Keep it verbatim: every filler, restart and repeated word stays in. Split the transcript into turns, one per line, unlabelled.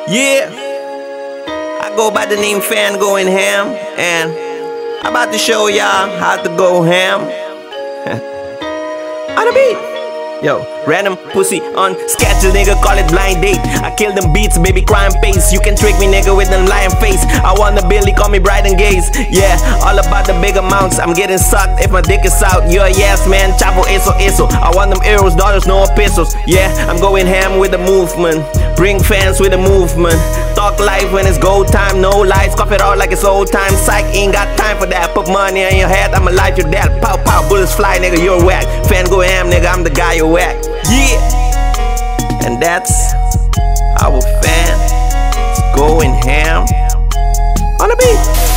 Yeah, I go by the name Fan Going Ham, and I'm about to show y'all how to go ham on the beat. Yo, random pussy on sketches, nigga, call it blind date. I kill them beats, baby, crime pace. You can trick me, nigga, with them lion face. I want the Billy, call me bright and gaze. Yeah, all about the big amounts. I'm getting sucked if my dick is out. You're a yes, man, chapo, eso, eso. I want them euros, dollars, no epistles. Yeah, I'm going ham with the movement. Bring fans with the movement. Talk life when it's go time, no lies. Cough it out like it's old time. Psych, ain't got time for that. Put money on your head, I'ma light your dad. Pow, pow, bullets fly, nigga, you're whack. Fan go ham, nigga, I'm the guy you whack. Yeah, and that's our fan going ham on the beat.